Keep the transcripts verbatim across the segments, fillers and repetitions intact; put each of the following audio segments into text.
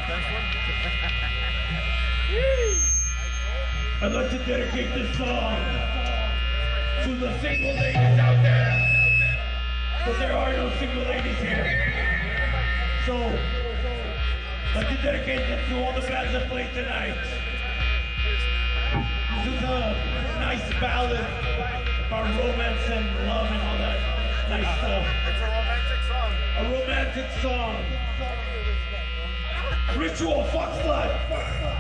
I'd like to dedicate this song to the single ladies out there, but there are no single ladies here. So, I'd like to dedicate this to all the bands that play tonight. This is a nice ballad about romance and love and all that nice stuff. It's a romantic song. A romantic song. Ritual fuck slut.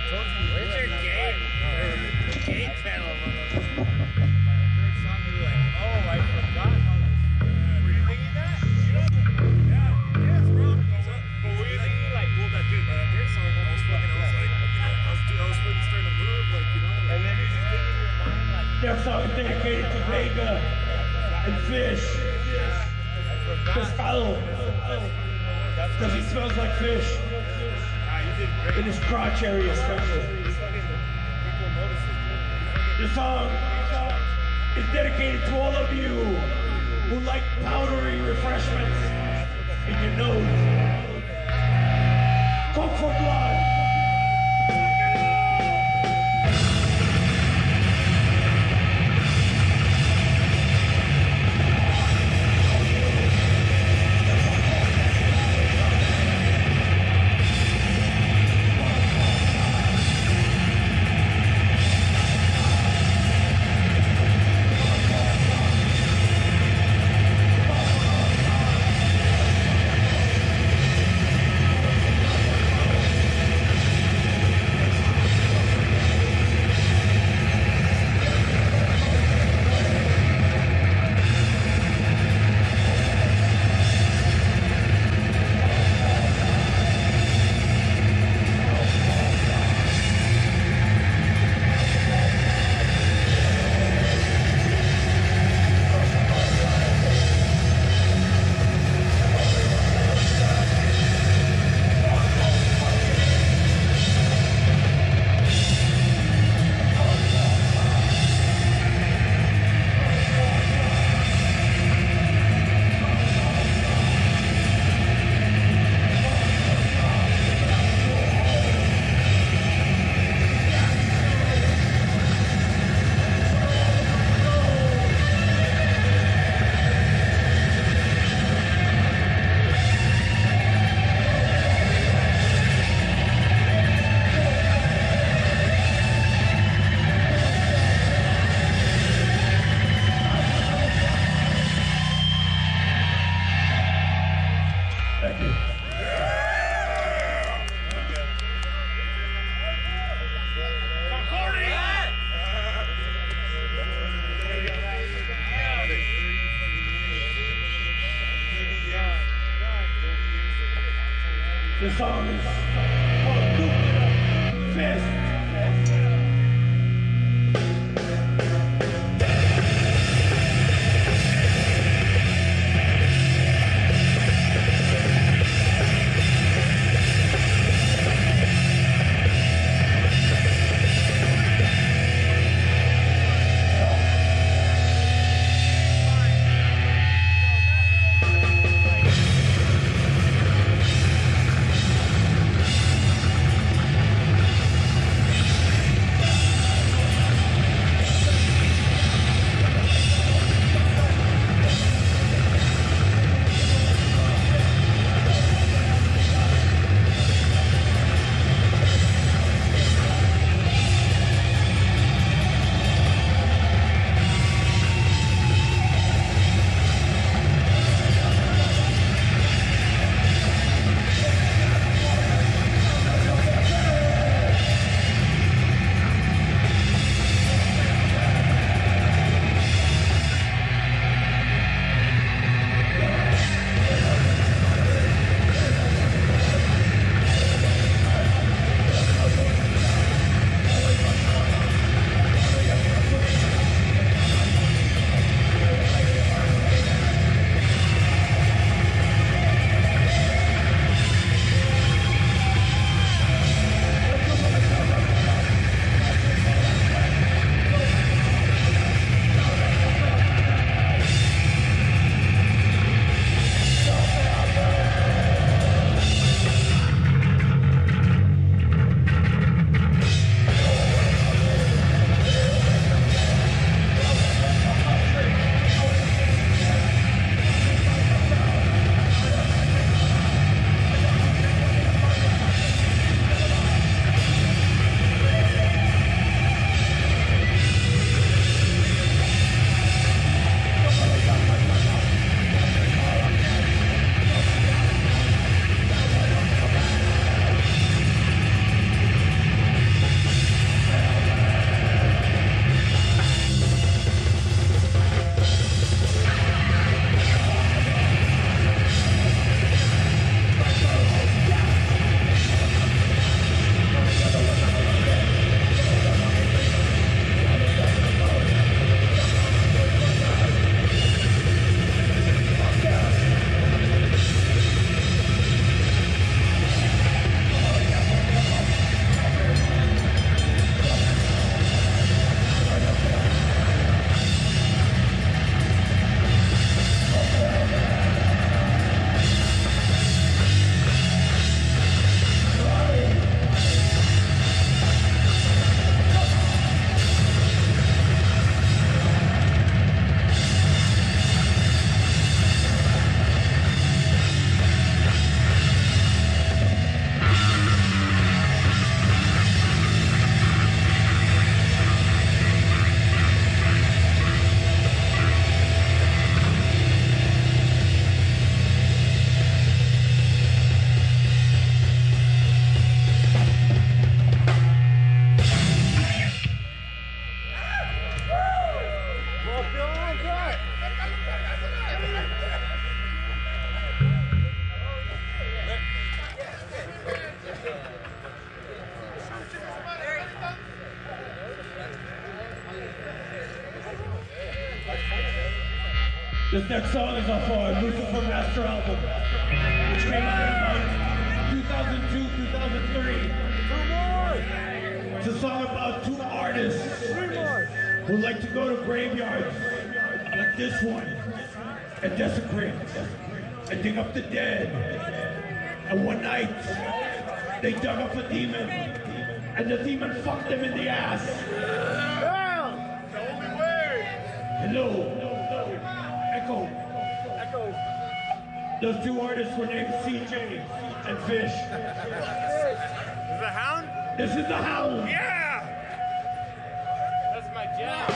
Where's your game? Game channel, motherfucker. Oh, I forgot how this. Were you thinking that? Yeah. Yes, bro. But were you thinking like, well, that dude, that dirt song? I was fucking, I was like, you know, I was, I was fucking starting to move, like, you know. Like, and then you're just thinking in your mind, like. That song is dedicated to Vega and Fish. Pescado. Because he smells like fish. In his crotch area, especially. The song is dedicated to all of you who like powdery refreshments in your nose. Coke for blood. The song is called Nuclear Fist. This next song is off our Lucifer Master album, which came out in about two thousand two, two thousand three. It's a song about two artists who like to go to graveyards like this one and desecrate and dig up the dead. And one night, they dug up a demon, and the demon fucked them in the ass. Yeah! The only way! Hello. Echo. Echo. Those two artists were named C J and Fish. Is the Hound? This is the Hound. Yeah! That's my jam.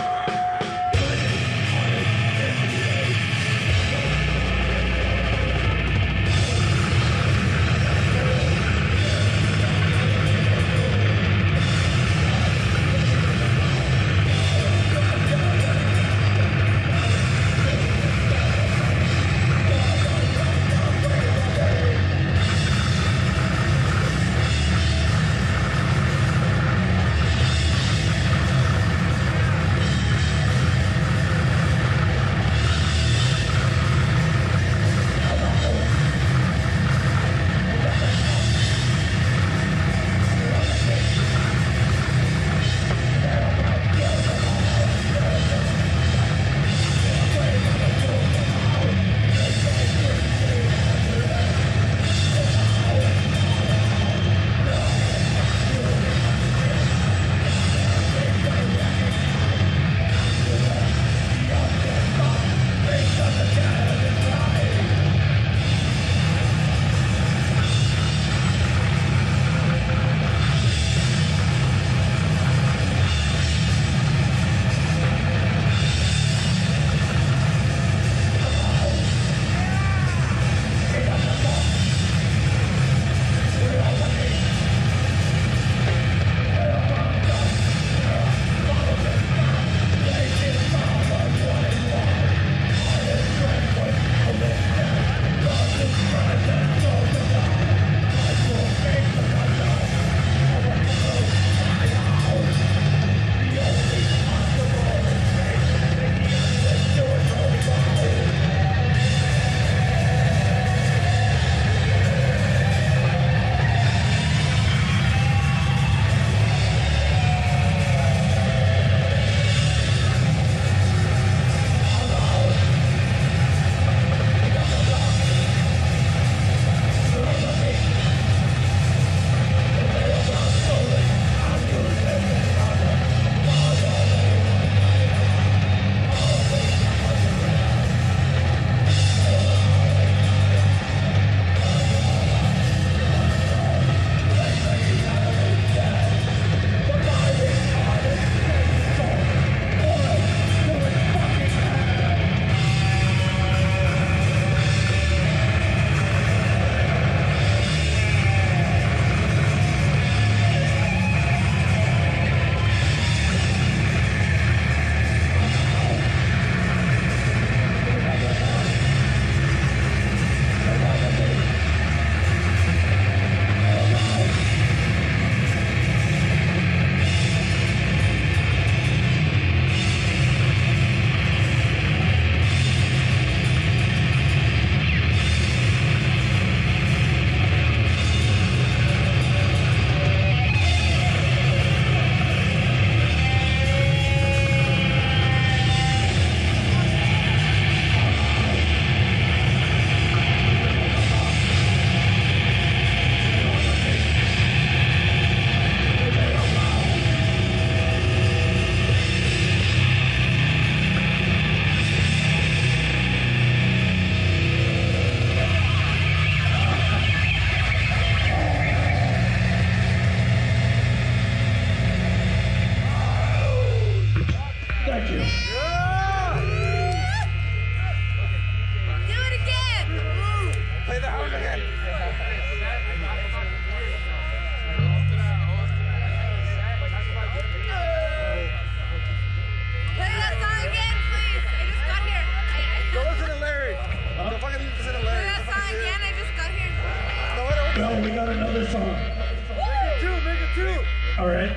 Well, we got another song. Make it two, make it two. All right.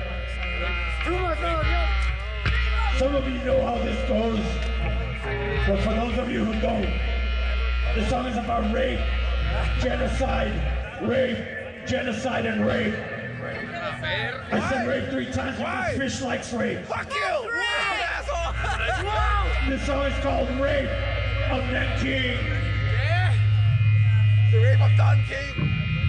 Two more songs, yeah. Some of you know how this goes, but for those of you who don't, this song is about rape, genocide, rape, genocide, and rape. I said rape three times because fish likes rape. Fuck you! Asshole! This song is called Rape of Nanking. Yeah? The rape of Don King.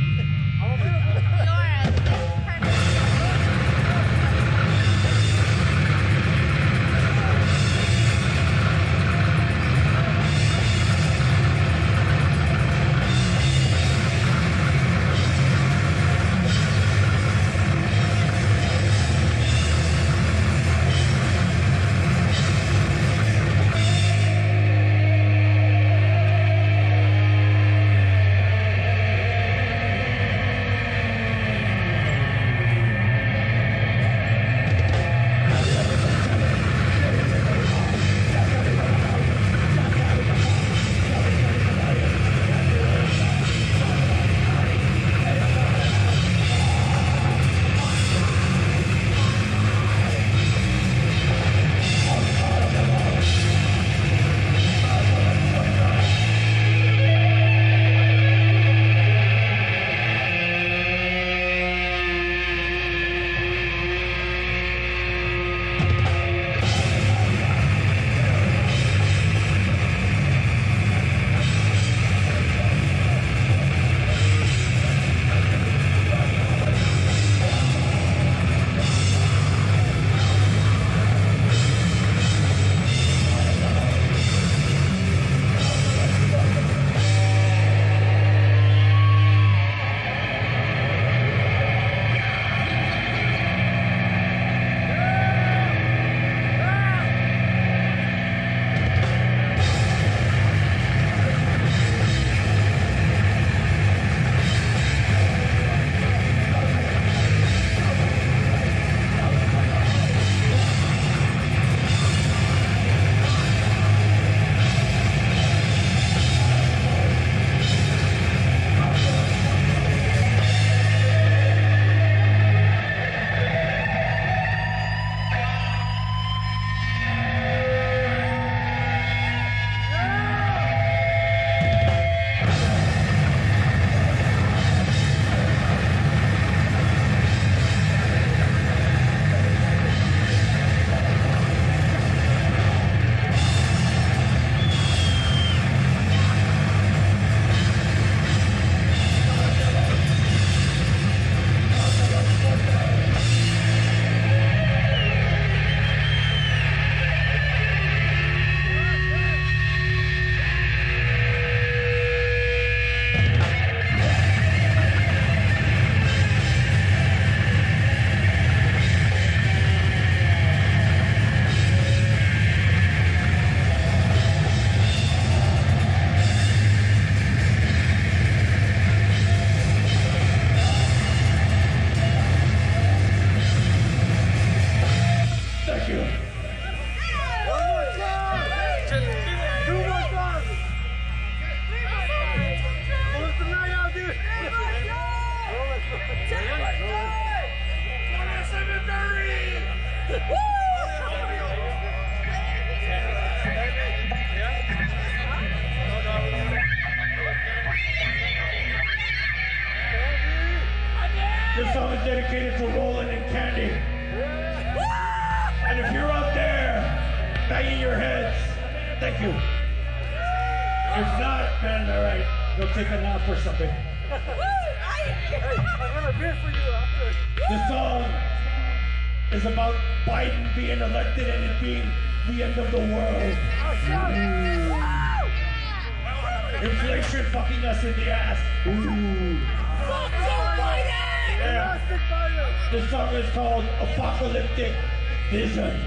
This song is dedicated to Roland and Candy. And if you're out there banging your heads, thank you. If not, man, all right, go take a nap or something. The song is about Biden being elected and it being the end of the world. Inflation fucking us in the ass. Ooh. Yeah. This song is called Apocalyptic Vision.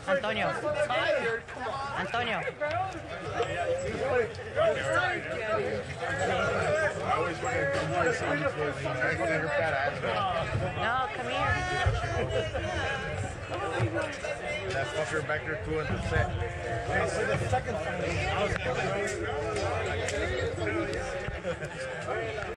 Antonio. Antonio. I always want to come to see you. I want to hear fat ass. No, come here. That fucker back there doing the set. I'll see the second time.